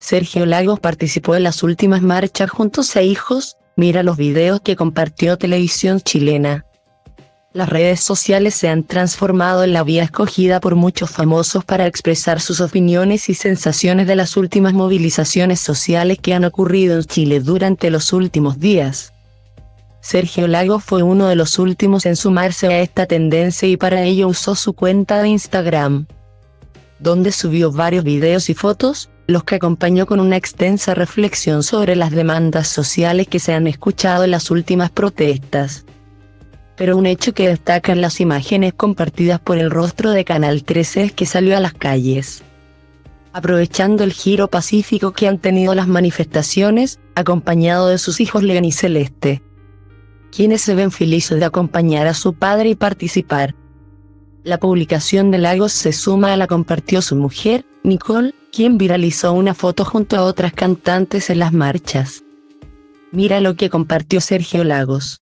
Sergio Lagos participó en las últimas marchas junto a hijos. Mira los videos que compartió Televisión Chilena. Las redes sociales se han transformado en la vía escogida por muchos famosos para expresar sus opiniones y sensaciones de las últimas movilizaciones sociales que han ocurrido en Chile durante los últimos días. Sergio Lagos fue uno de los últimos en sumarse a esta tendencia y para ello usó su cuenta de Instagram, donde subió varios videos y fotos, los que acompañó con una extensa reflexión sobre las demandas sociales que se han escuchado en las últimas protestas. Pero un hecho que destaca en las imágenes compartidas por el rostro de Canal 13 es que salió a las calles, aprovechando el giro pacífico que han tenido las manifestaciones, acompañado de sus hijos León y Celeste, quienes se ven felices de acompañar a su padre y participar. La publicación de Lagos se suma a la compartió su mujer, Nicole, quien viralizó una foto junto a otras cantantes en las marchas. Mira lo que compartió Sergio Lagos.